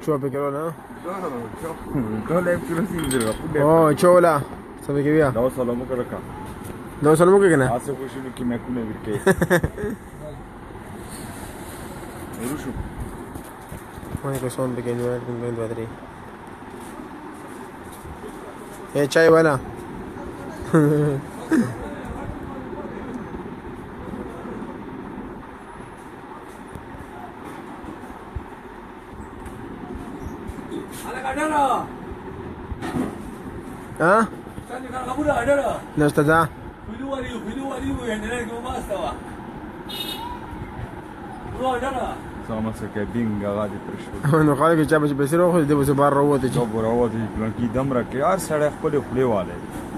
Ciò perché non è? Non è più così. Oh, ciò là. Sabe che via? No, salamu alaikum. No, salamu alaikum. Ase kushinu ki mekune virke. Urushu. Mane ko son perché non è con vedere. Chai wala. ها؟ لا استاذ Sama se che binga gadi prešo. نو خلک چې به بسره خو دې به بار راوته چې جب راوځي پلان کې دم راکې هر سړی خپل خپل والے.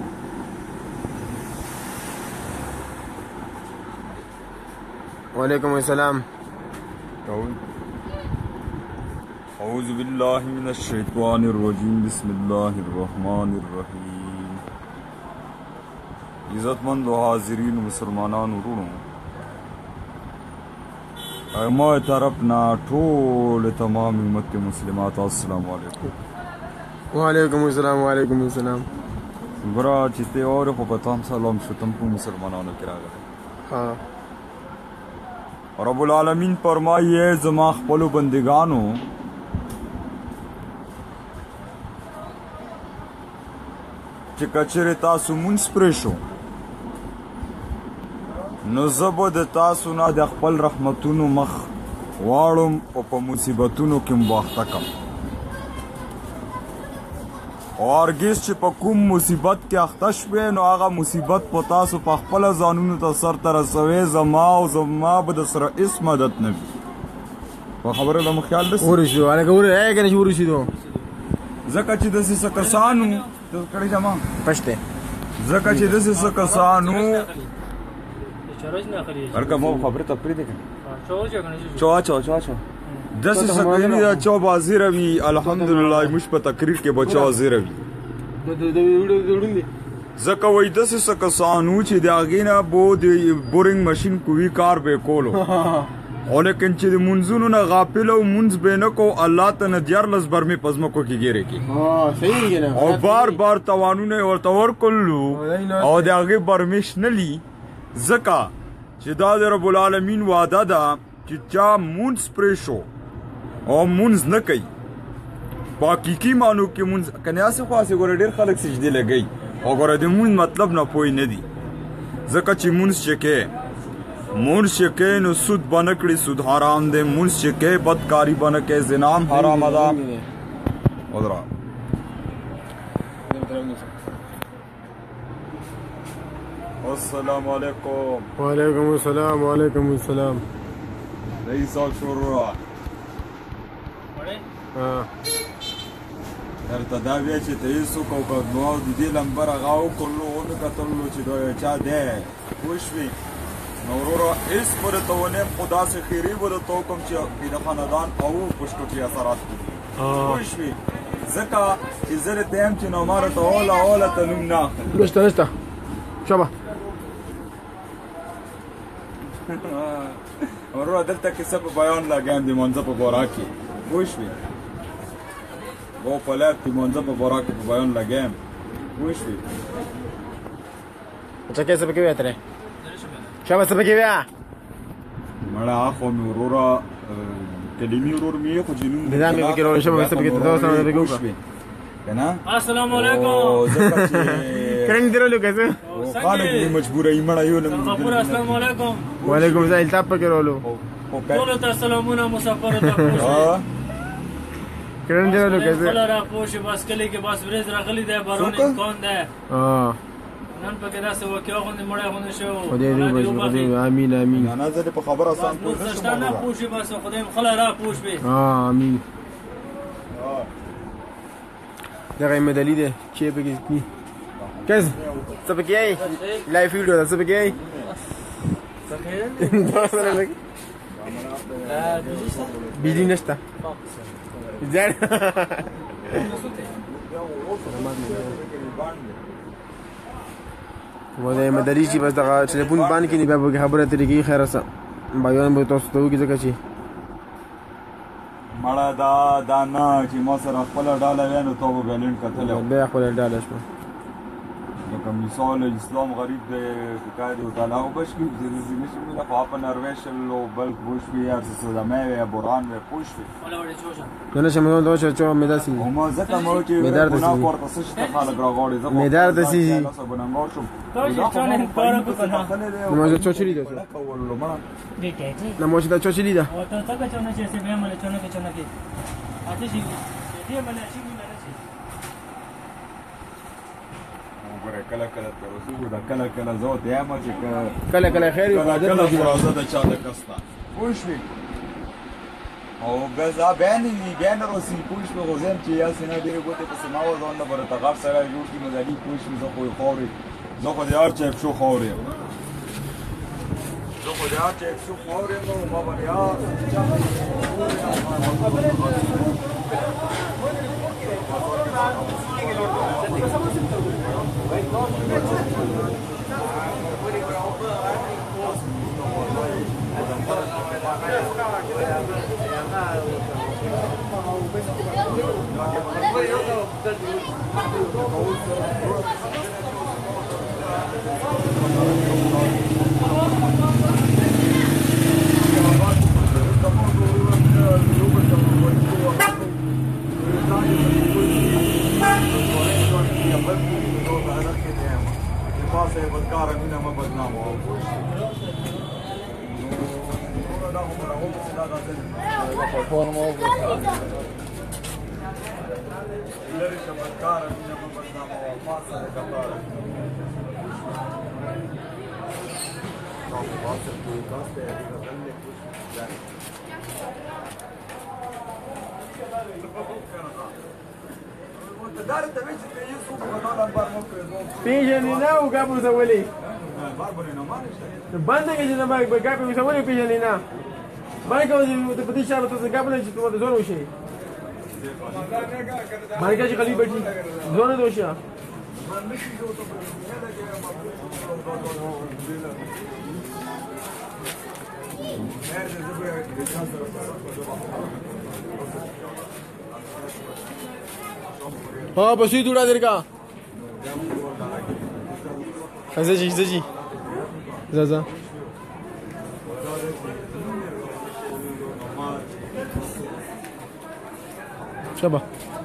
وعلیکم السلام. أعوذ بالله من الشيطان الرجيم بسم الله الرحمن الرحيم. عزتمند حاضرین مسلمانانو ورونو ما طرفنا ټول تمام امت مسلمات السلام علیکم. وعلیکم السلام. وعلیکم السلام. برا چې ته اور خو پتام سلام شتم په مسلمانانو کې راغلی. ها رب العالمین فرمایي زما خپل بندگانو چې کچره تاسو مونږ پرېښو نو زه به د تاسو نه د خپل رحمتونو مخ واړم او په مصیبتونو کې مباخته کړم او هرګز چې په کوم مصیبت کې اخته شوې نو هغه مصیبت په تاسو په خپله ځانونو ته سرته رسوې زما او زما به د سره هېڅ مدد نه وي. په خبره له مو خیال رسي ورشو هلکه که نه چې ورسېدو ځکه چې داسې څه کسانو ته کړی جما پشته ځکه چې داسې څه کسانو هلکه ما خبره ته پرېږدې که چا داسې څه کوي دا چا به حاضره وي الحمدلله موږ په تقریر کې به چا حاضره وي ځکه وایي داسې څه کسانو چې د هغې نه به د بورینګ مشین کوي کار به یې کولو او لیکن چې د مونځونو نه غافل او مونځ به نه کو الله ته نه دیارلس برمې په ځمکو کې ګیرې کړي او بار بار توانونه یې ورته ورکړلو او د هغې برمې شنلي ځکه چې دا د رب العالمین وعده ده چې چا مونځ پرېښو او مونځ نه کوي په حقیقي معنو کې مونځ کنې هسې خو هسې ګوره ډېر خلک سجدې لګوي او ګوره د مونځ مطلب نه پوه نه دي ځکه چې مونځ چې کوې مونځ چې کوې نو سود به نه کړي سود حرام دی مونځ چې کوې بدکاري به نه کوې زنا هم حرامه ده ودره السلام علیکم. وعلیکم السلام. وعلیکم السلام. رئیس صاحب شروع درته دا بیا چې ته هېڅ وکړو که نو د دې لمبر هغه وکړلو ومې کتلو چې دا یو چا دی پوه شوې نو وروره هېڅ به درته ونیم خو داسې خیري به درته وکړم چې د خاندان اوو پشتو کې اثرات دي پوه شوې ځکه چې زه درته یم چې نو ما راته اوله ته نوم نه اخلي نشته شابه وروره دلته کې څه په بیان لګیم د منځه په باره کې پوه شوې वो पलट थी मंजा पर बोरा के बयान लगे पूछ भी अच्छा कैसे पके हुए तेरे शाबाश से पके हुए मरा आँखों में उरोरा कलीमी उरोर में कुछ जिनून निदान में पके रहो शाबाश से पके तो सामने पके हुआ है ना अस्सलाम वालेकुम करेंगे तेरे लोग कैसे खाने की मजबूर है इमड़ा यो ना अस्सलाम वालेकुम वालेकुम सलाम इल्ताफ पके रहो बोलो तो अस्सलामुना मुसाफिर हाँ کرن دې له کېږي خلا را پوښ بس کلی کې بس ورځ راغلی دی بارون امکان ده نن پکې راځو وکیو غوندې مړه غوندې شو خدای دې وبخښي امين امين انا زه په خبر آسان پوښ نه پوښ بس خدای خلا را پوښ به امين دغه مدلې ده چې پکې کی کس څه پکې ای لایف ویډیو ده څه پکې ای بيجي نشتا زين وده مدري شي بس دغه ټلیفون باندې کې نه به خبره ترې کی خیر سره بیان به تاسو ته وکړي ځکه چې مړه دا نه چې ما سره خپله ډاله وی نو تا به بیلنټ کتلی بیا خپله ډاله شوه لکه مثال اسلام غریب دی فکر دی تعالی او بش کی زندگی نشي مله خو په نرویشل او بل پوش وی ار صدمه وی بوران وی پوش وی نه شم نو دوشه چا مداسي ما زکه مو چې ګنا ورته څه ته خلک راغوري زه مدار د سي بننګور شم نو ما چوچلی ده نو ما دا چوچلی ده او ته څنګه چونه چې سه به مله چونه کې اته شي دې مله شي نه کله کله تر اوسه دا کله کله زه ته یم چې کله خیر یو عادت کله فرازه د چا د کستا پوښوي او غزا بیان روسي پوښوي غوځم چې یا سينه ډېر بوته په سما وځون د برته غاب سره جوړ کی مزالي پوښوي زه خو خوري زه خو یار چې شو خوري زه خو یار چې شو خوري نو ما باندې یار پیژنې نه او ګابو زولې باندې کې چې نه باندې ګابو زولې پیژنې نه باندې کوم ته پدې شابه ته ګابو نه چې ته زور وشي باندې کې خلی بیٹھی زور نه دوشه हाँ बस ही दूड़ा देर का ऐसे जी जा शबा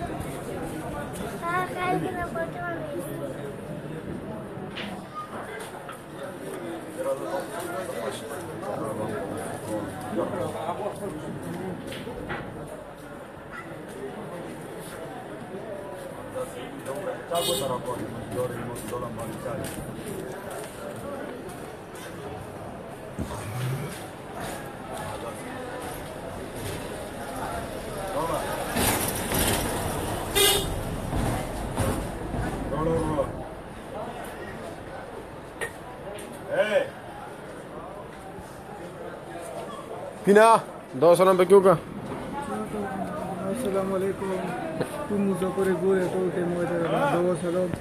किना 2 सलाम पे क्यों का अस्सलाम वालेकुम तुम मुझे गोरे तो के मुझे 2 सलाम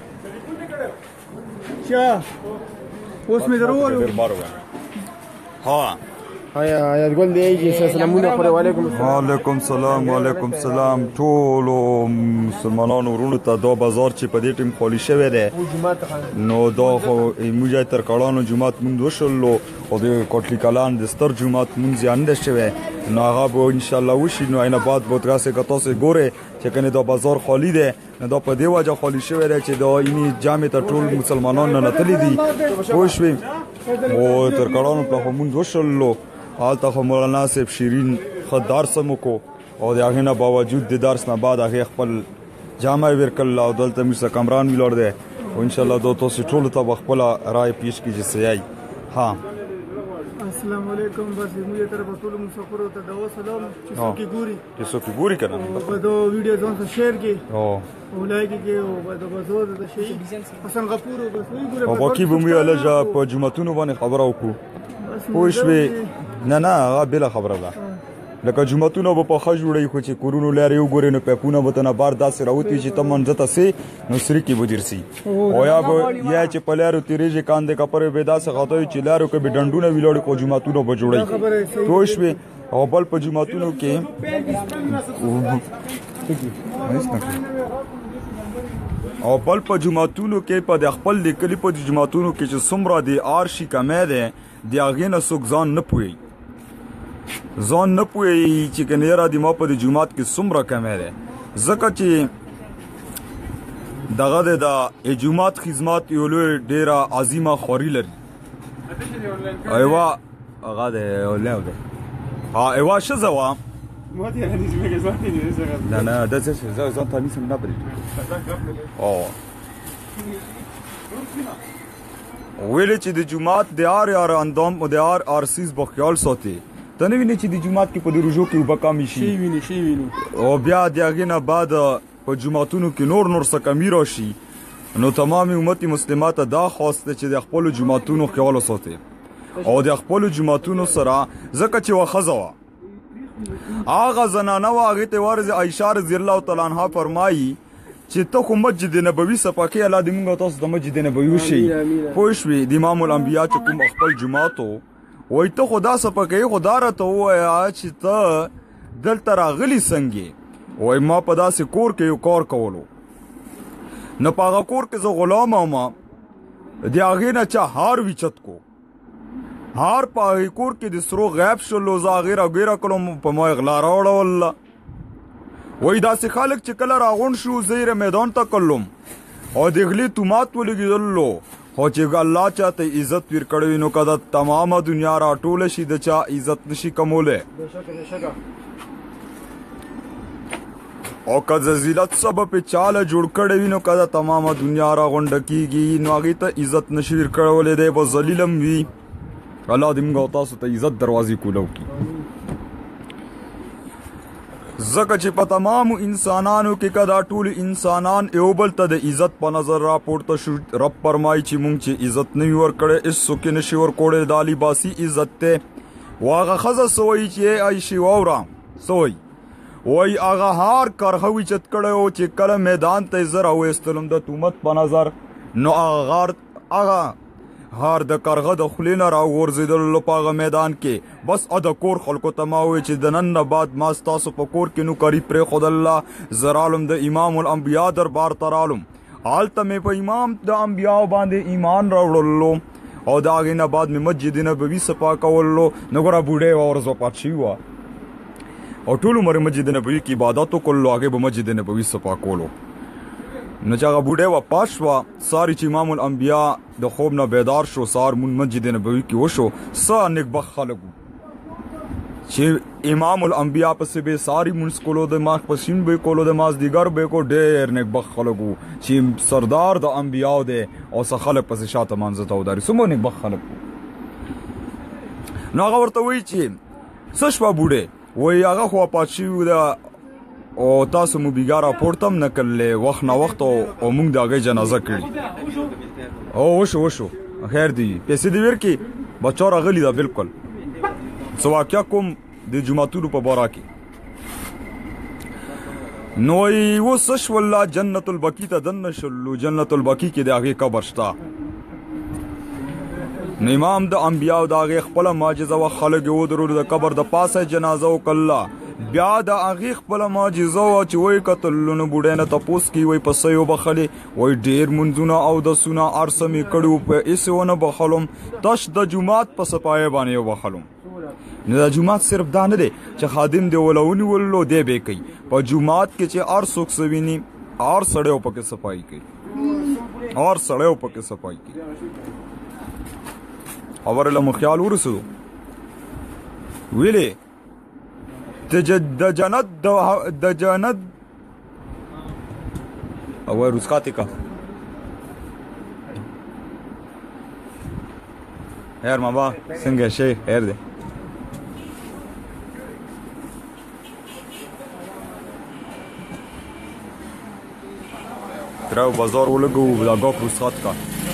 क्या उसमें जरूर ها ها تقول لي ايجي سلامونه عليكم وعلیکم سلام ټول مسلمانانو ورونو ته دا بازار چې په دې ټیم خالی شوی دی نو دا خو موږ تر کړهانو جمعات مونږ وشلو او د کوټلی کلان د ستر جمعات مونږ ځان ده شوی نو هغه به ان شاء الله وشي نو اینه بعد به تاسو کتو سه ګوره چې کنه دا بازار خالی دی نو دا په دې وجه خالی شوی دی چې دا اینی جامع ته ټول مسلمانانو نه تللی دي خوشوي او تر کړهانو په مونږ وشلو حالت خو مولانا صاحب شیرین خدار سمو کو او د هغه نه باوجود د درس نه بعد هغه خپل جامع ورکل او دلته مې کمران ویلور دی او ان شاء الله دوه تاسو ټول ته خپل رائے پیش کیږي سیای ها السلام علیکم بس موږ تر په ټول مسافر ته دا سلام چې څوک ګوري کنه په دا ویډیو ځان سره شیر کی او لایک کی او په بازار د شي حسن غفور او بس وی ګوره او باقي به مې الجا په جمعتونو باندې خبره وکړو خوشوي نه هغه بل خبره ده لکه جمعتونو په خښ جوړي خو چې کورونو لري وګورې نو پهونه وته نه بار داسې راوتی چې تمن زته سي نو سری کې بدرسي او یا چې پلارو تیرېږي کاندې کپره به داسې غوتوي چې لارو کې به ډندونه ویلوړ کو جمعتونو به جوړي خوشوي او بل په جماعتونو کې په د خپل د کلی په جماعتونو کې چې څومره د آرشي کمی دی د هغې نه څوک ځان نه پوهېږي چې که نه یاره د ما په د جومات کې څومره کمی دی ځکه چې دغه د جومات خدمات یو لوی ډېره عظیمه خواري لري یوه هغه دی یوه ښځه وه نه داسې ځان ته نیسم نه پرېږدي ویلې چې د جومات د هر اندام د هر ارسیز به خیال ساتي ته نه وینې چې د جومات کې په د روژو کې اوبه کمې شي او بیا د هغې نه بعد په جوماتونو کې نور څه کمي راشي نو تمام امت مسلمه ته دا خواست دی چې د خپلو جوماتونو خیال وساتي او د خپلو جوماتونو سره ځکه چې یوه ښځه وه هغه زنانه وه هغې ته ورځې عایشه رضی الله تعالی عنها فرمایي چې ته خو مسجد نبوي صفا کې الله دې موږ تاسو د مسجد نبوي وشي پوه شوې د امام الانبیا چې کوم خپل جومات و وایي ته خو دا صفا کوې خو دا راته ووایه چې ته دلته راغلي څنګه وایي ما په داسې کور کې یو کار کولو نو په هغه کور کې زه غلام وم د هغې نه چا هار ویچت کو هار په هغې کور کې د سرو غیب شلو زه هغې راګیره کړم په ما غلا راوړوله وایي داسې خلک چې کله راغونډ شو زه یې میدان ته کړلم او د غلې تومات ولګېدلو خو چې الله چاته عزت ورکړی وي نو که د تمامه دنیا راټوله شي د چا عزت نشي کمولی او که د ذلت سبب یې چاله جوړ کړی وي نو که د تمامه دنیا راغونډه کېږي نو هغې ته عزت نشي ورکړولی دی به ذلیل هم وي الله دې موږ او تاسو ته عزت دروازې کولو کړي ځکه چې په تمامو انسانانو کې که دا ټول انسانان یو بل ته د عزت په نظر راپورته شو رب فرمایي چې موږ چې عزت نه وي ورکړی هېڅوک یې نشي ورکوړی دا لباسي عزت دی و هغه ښځه څه وایي چې عایشې واوره څه وایي وایي هغه هار کرغه ویچت کړی و چې کله میدان ته یې زه راویستلم د تومت په نظر نو هغه هار د کرغه د خولې نه راوغورځېدلو په هغه میدان کې بس د کور خلکو ته ما وویل چې د نن نه بعد ما ستاسو په کور کې نوکري پرېښودله زه رالم د امام الانبیا دربار ته رالم هلته مې په امام د انبیاو باندې ایمان راوړلو او د هغې نه بعد مې مسجد نبوي صفا کولو نو ګوره بوډۍ وه ورځ وفات شوي وه او ټول عمر مسجد نبوي کې عبادت وکړلو هغې به مسجد نبوي صفا کولو نو چې هغه بوډۍ وفات شوه ساري چې امام الانبیا د خوب نه بیدار شو سهار مونږ مسجد نبوي کې وشو څه نیکبخت خلک وو چې امام الانبیا پسې به ساري مونځ کولو د ماسپښین به یې کولو د مازدیګر به یې کو ډېر نیکبخت خلک وو چې سردار د انبیاو دی او څه خلک پسې شاته مانځه ته وداري څومره نیکبخت خلک وو نو هغه ورته وایي چې څه شوه بوډۍ وایي هغه خو وفات شوي ده او تاسو مو بیګا راپورته هم نه کړلی وخت نه وخت او موږ د هغې جنازه کړي او وشو خیر دی پیسې دې ورکړي بچو راغلي ده بلکل څه واقعه کوم د جوماتونو په باره کې نو وایي اوس څه شوله جنت البقي ته دننه شلو جنت البقي کې د هغې قبر شته نو امام د انبیاو د هغې خپله معجزه وه خلک یې ودرولو د قبر د پاسه جنازه وکړله بیا د هغې خپله معجزه وه چې وایي کتلو نو بوډۍ نه تپوس کوي وایي په څه یې وبخلې وایي ډېر مونځونه اودسونه هر څه مې کړي وو په هېڅ یې ونه بخلم تش د جومات په صفایۍ باندې یې وبخلم نو د جومات صرف دا نه دی چې خادم دې وله ونیولو دی به یې کوي په جومات کې چې هر څوک څه ویني هر سړی و پکې صفایي کوي خبرې له مو خیال ورسېدو ویلې د جنت او رسخاتی کا خیر ماما څنګه شي خیر دی تراو بازار ولګو دا ګاک رسخات کا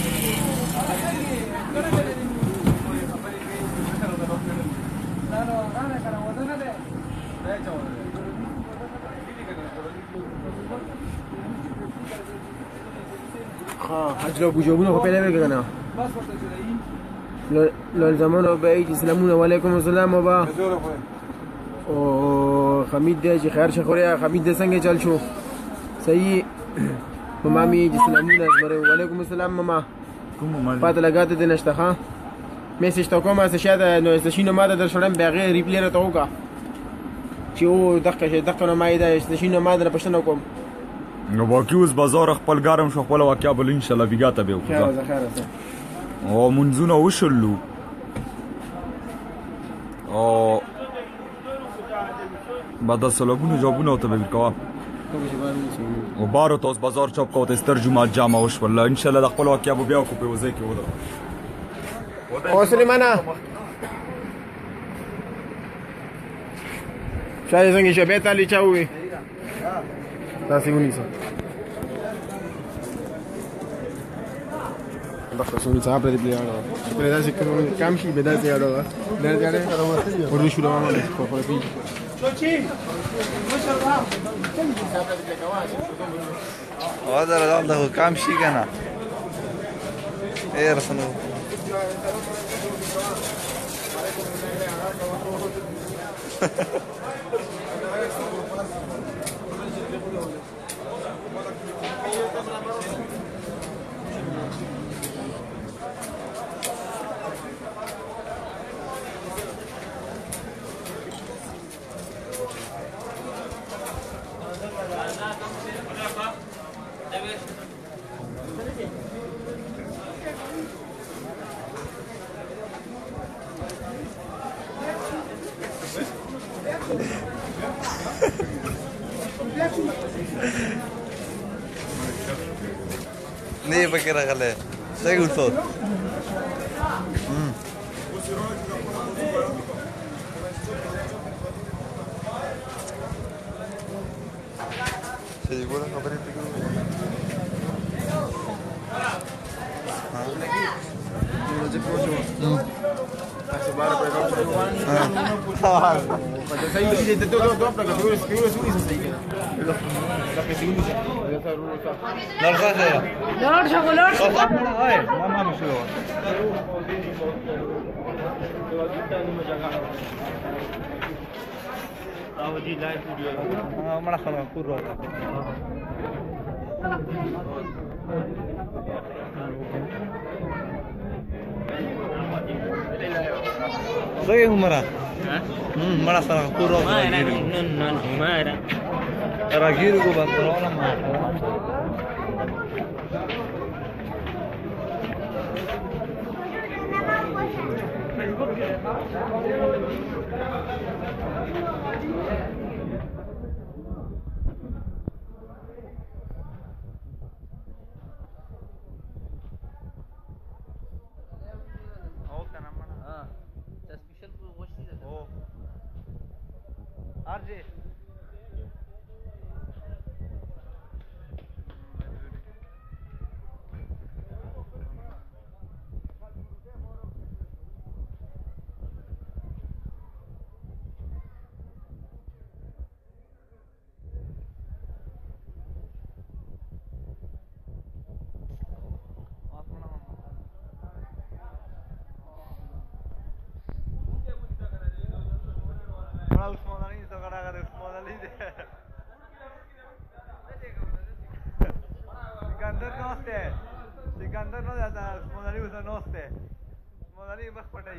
حج لو بجوبونه په پیدا وکړه نه لول زمانو به چې سلامونه علیکم السلام وبا او حمید دی چې خیر شخوریا حمید دی څنګه چل شو صحیح ماما می چې سلامونه زمره وعلیکم السلام ماما کوم پاته لګاته دې نشته ها میسج تو کومه څه شاده نو استشینو ماده در شړم بغیر ریپلی راته وکا چې او دغه نو مایده استشینو ماده نه پښتنه کوم نو باقي اوس بازار خپل ګرم شو خپل واقعیا بل ان شاء الله بیګا ته به وکړه خیر او منځونه وشلو او بعد سلامونه جوابونه ته به وکړه او بارو تاسو بازار چاپ کوته استر جمعه جامه وش والله ان شاء الله د خپل واقعیا بیا کو په وځي کې ودر او سلیمانه شاید څنګه شبه تعالی چاوي تاسو ونیسه دغه څونی صاحب دې بیا چې په داسې کوم کام شي به داسې اړه ده ورته شو روانه ده په خپل پی هذا ده كام شيء كنا ايه رسنو नहीं पकड़ा गले सही उठो सही बोला खबर है Soy humara. Mara sana puro. Non humara. Ragiru ko bantrola ma. RJ Sikandar न जाता मोदाली उसे नोस्ते मोदाली बस पटाई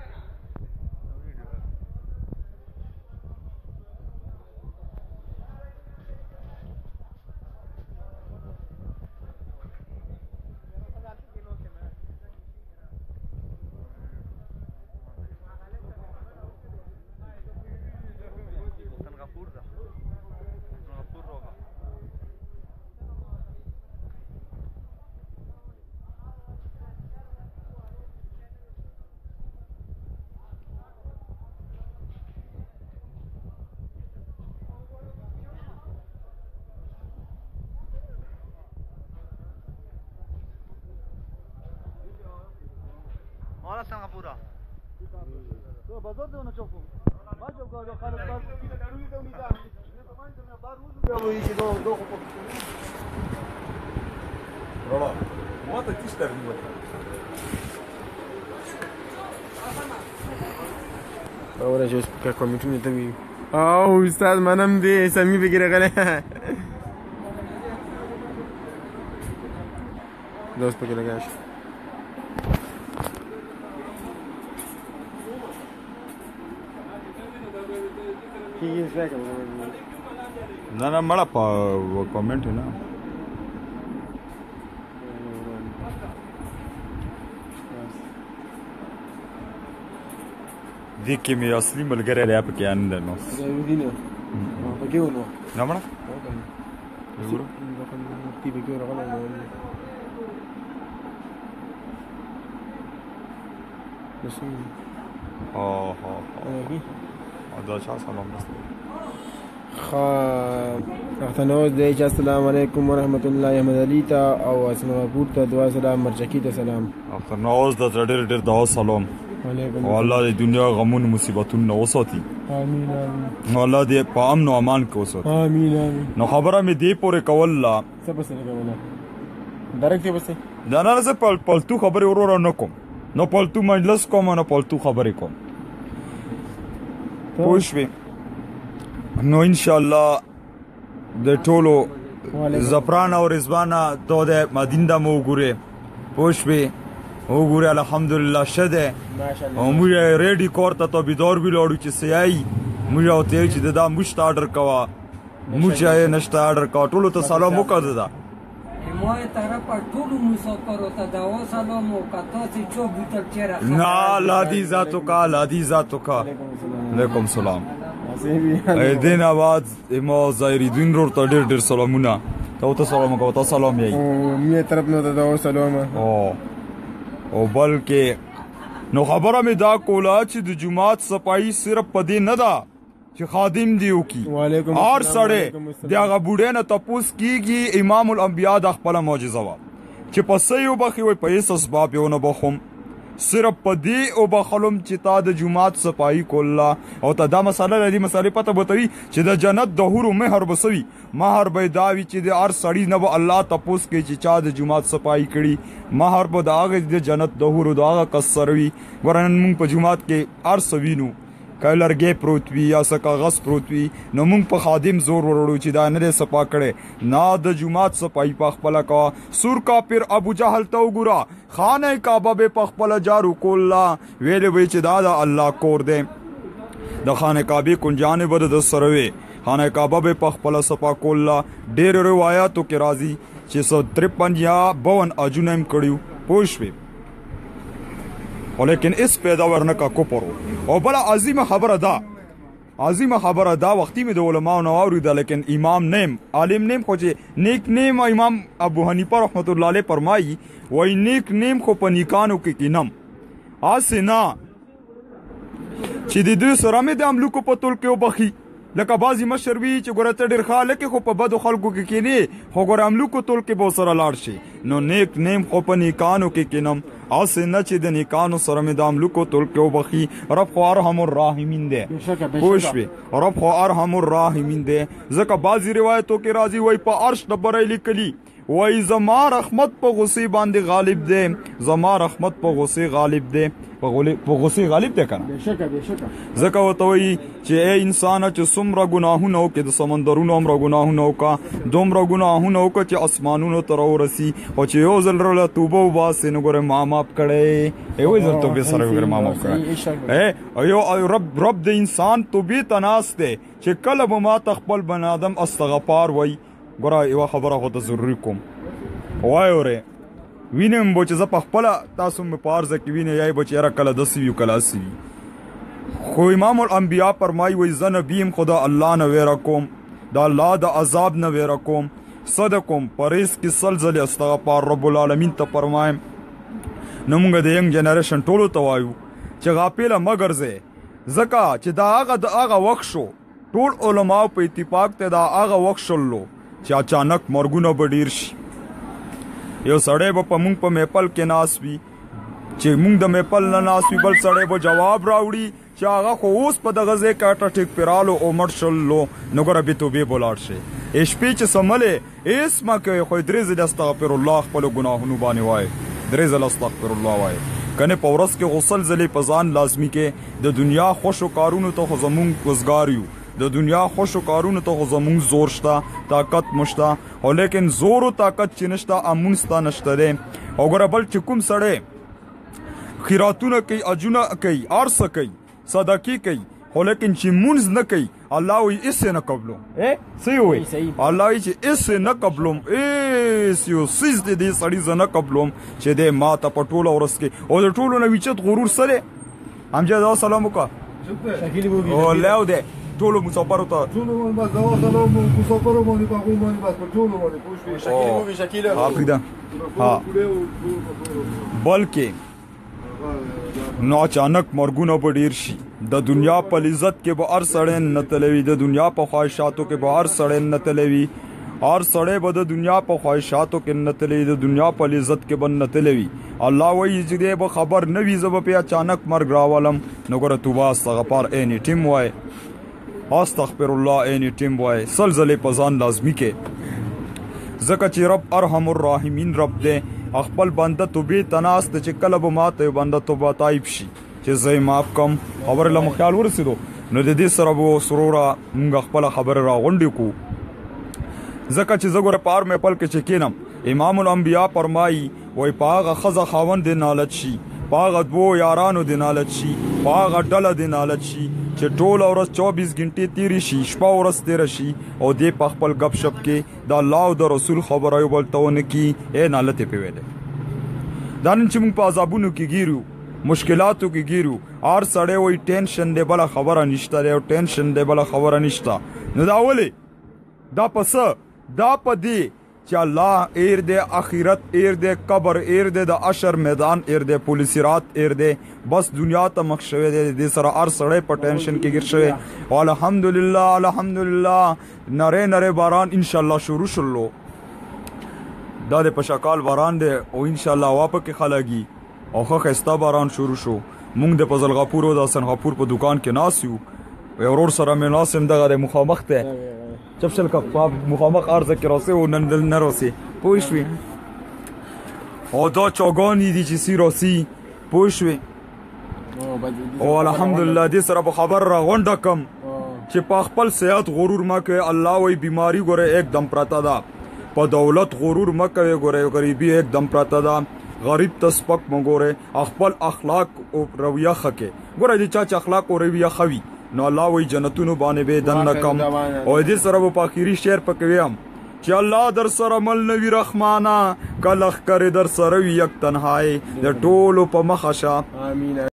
Ahora Singapura. तो बाजार दे ना चौको बाजार का जो खाने का जरूरी तो नहीं था ये तो मान करना बाहर उस पे वो ये दो को रोला मत تشتر हुआ ahora yo que con mi او استاد منم دی سمی پکې راغلی دوست پکې لګیا شو نه مړه په کمنټ نه دې کې مې اصلي ملګری دی پکې اند نو پکې ونو نه مړه دا چا سلام اختنوز دی چې السلام علیکم ورحمت الله احمد علي ته او اسماپور ته دعا سلام مرچکی ته سلام اختنوز د ډېر ډېر دعا سلام او الله د دنیا غمونو مصیبتونو نه وساتي امين امين الله دې په امن او امان کې وساتي امين امين نو خبره مې دې پورې کول لا څه بس نه کوله ډایرکټ بس دا نه زه پلتو خبرې ورور نه کوم نو پلتو مجلس کوم نه پلتو خبرې کوم پوښوي نو ان شاء الله د ټولو زفران او رضوان ته د مدینه مو ګوره پوښوي او ګوره الحمدلله شده او موږ ریډي کورته ته بيدور ویلوړو چې سیای موږ او ته چې دا مشت آرډر کوا موږ یې نشته آرډر کا ټولو ته سلام وکړه دا ما طرف ټولو مسافرو ته دا سلام وکړه چې چو بوتل چیرې نا لادي ذاتو کا علیکم سلام دین आवाज ما زایریدین رو ته ډېر ډېر سلامونه ته سلام وکړه ته سلام یې مې طرف نو دا سلام او بلکې نو خبره مې دا کوله چې د جماعت صفائی صرف پدې نه ده چې خادم دیو کی اور سړی د هغه بوډۍ نه تپوس کیږي امام الانبیاء د خپله معجزه وه چې په څه یې وبخي وایي په هېڅ اسباب یې ونه بخوم صرف په دې وبخلم چې تا د جماعت صفائی کوله او ته دا مسله لري مسلې پته بتوي چې د جنت د حورو مهر بسوي مهر به دا وي چې د هر سړي نه به الله تپوس کوي چې چا د جماعت صفائی کړي مهر به د هغه د جنت د حورو د هغه کس سره وي ګوره نن موږ په جومات کې هر څه وینو که لرګی پروت وي یا څه کاغذ پروت وي نو موږ په خادم زور وروړو چې دا نه دی صفا کړی نه د جومات صفائی په خپله کوه سور کافر ابو جهل ته وګوره خانه کعبه به په خپله جارو کوله ویلې به چې دا د الله کور دی د خانه کعبې کنجانې به د سره وې خانه کعبه به په خپله صفا کوله ډېرو روایاتو کې راځي چې 153 یا 52 اجونه هم کړي پوه شوې ولیکن اس پیدا ورنکا کوپرو او بلا عظیمه خبره دا وقتی میں د علماء نو اوریدا لیکن امام نیم عالم نیم خو چې نیک نیم امام ابو حنیفه رحمت الله علیه فرمایي وای نیک نیم خو په نیکانو کې کینم اسنا چې د دوی سره مې د املوکو په تول کې وبخي لکه بعضی مشر وی چې ګوره ته ډېر خاله کې خو په بدو خلکو کې کینی خو ګوره املوکو تول کې به سره لاړ شي نو نیک نیم خو په نیکانو کې کینم اسې نه چې د نیکانو سره مې د املوکو تول کې وبخي رب خو ارحم الراحمین دی خوشوي رب خو ارحم الراحمین دی ځکه بعضی روایتو کې راځي وای په عرش دبرې لیکلي وای زما رحمت په غصې باندې غالب دی زما رحمت په غصې غالب دی په غصې غالب دی کنه ځکه ورته وایي چې ای انسانه چې څومره ګناهونه وکړې د سمندرونو هومره ګناهونه وکړه دومره ګناهونه وکړه چې اسمانونو ته راورسي او چې یو ځل راله توبه وباسې نو ګوره ما معاف کړی یو ځل توبې سره وګوره ما معاف کړی رب د انسان توبې ته ناست دی چې کله به ما ته خپل بني آدم استغفار وایي ګوره یوه خبره خو ته ضروري کوم وایورې وینم به چې زه په خپله تاسو مې په عرضه کې وینې یا به چې یاره کله داسې وي کله هسې وي خو امام الانبیا فرمایي وایي زه نبي یم خو د الله نه ویره کوم د الله د عذاب نه ویره کوم صد کوم پریز کې سل ځلې استغفار رب العالمین ته فرمایم نو موږ د ینګ جنریشن ټولو ته وایو چې غافله مه ګرځئ ځکه چې د هغه وخت شو ټول علماو په اتفاق ته د هغه وخت شلو چې اچانک مرګونه به ډېر شي یو سړی به په موږ په میپل کې ناست وي چې موږ د میپل نه ناست وي بل سړی به جواب راوړي چې هغه خو اوس په دغه ځای کې اټه ټیک پرالو او مړ شلو نو ګوره بې توبې به لاړ شي شپې چې سملې هېڅ مه کوئ خو درې ځلې استغفر الله خپلو ګناهونو باندې وایئ درې ځله استغفر الله وایئ کنه په ورځ کې غسل ځلې په ځان لازمي کې د دنیا خوشو کارونو ته خو زمونږ وزګار یو د دنیا خوشو کارونو ته خو زمونږ زور شته طاقت مو شته خو لیکن زور و طاقت چې نشته امون ستا نشته دی او ګوره بل چې کوم سړی خیراتونه کوي اجونه کوي هر څه کوي صدقې کوي خو لیکن چې مونځ نه کوي الله وایي هېڅ نه قبلوم صحیح وایي الله وایي چې هېڅ نه قبلوم هېڅ یو څیز د دې سړي زه نه قبلوم چې دی ما ته په ټوله ورځ کې او د ټولو نه ویچت غرور څه دی امجد سلام وکړه او لیو دی ټولو مسافرو ته بلکې نو اچانک مرګونه به ډیر شي د دنیا په لذت کې به هر سړی نه تلوي د دنیا په خواهشاتو کې به هر سړی نه تلوي هر سړی به د دنیا په خواهشاتو کې نه تلوي د دنیا په لذت کې به نه تلوي الله وایي چې دی به خبر نه وي زه به پې اچانک مرګ راولم نو ګوره توبه استغفار اینی ټیم وایي استغفر الله اینی ټیم وایي سلزلې په ځان لازمي کې ځکه چې رب ارحم الراحمین رب دی خپل بنده توبې تناست چې کله به ماته یو بنده توبه تایب شي چې زه یې معاف کړم خبرې له مو خیال ورسېدو نو د دې سره به سروره موږ خپله خبرې راغونډې کړو ځکه چې زه ګوره په هر محفل کې چې کښېنم امام الانبیا فرمایي وایي په هغه ښځه خاوند دې نالت شي په هغه دوو یارانو دې نالت شي په هغه ډله دې نالت شي چې ټوله ورځ 24 غنټې تېرې شي شپه ورځ تېره شي او دې په خپل ګپ شپ کې د الله او د رسول خبره یو بل ته ونه کړي نالت یې پې ویلی دا نن چې موږ په عذابونو کې ګیرو مشکلاتو کې ګیرو هر سړی وایي ټینشن دی بله خبره نشته دی او ټینشن دی بله خبره نشته نو دا ولې دا په څه دا په دې چې الله ایر دی اخرت ایر دی قبر ایر دی د اشر میدان ایر دی پولیسرات ایر دی بس دنیا ته مخ شوی دی د سره هر سړی په ټینشن کې ګیر شوی او الحمدلله نری نری باران انشاءالله شروع شلو دا د پشکال باران دی او انشاءالله هوا پکې خلګي او ښه ښایسته باران شروع شو موږ د فضلغپور او د حسنغپور په دکان کې ناست یو ورور سره مې ناست یم دغه د مخامخ دی چپشل کا مخامخ عرضه کې راسي او نن دل نه راسي پوه شوې او دا چاګانې دي چې سي راسي پوه شوې او الحمدلله دې سره به خبر راغونډه کم چې په خپل صحت غرور مه کوئ الله وایي بیماري ګوره ایکدم پرته ده په دولت غرور مه کوئ ګوره غریبي ایکدم پرته ده غریب ته سپک مه ګورئ خپل اخلاق او رویه ښه کړئ ګوره د چا چې اخلاق او رویه ښه وي نو الله وی جنتونو باندې به دنه کم او دې سره په اخیری شعر پکې ویم چې الله در سره مل نوی رحمانا کلخ کرے در سره وی یک تنهای د ټولو په مخه شه امين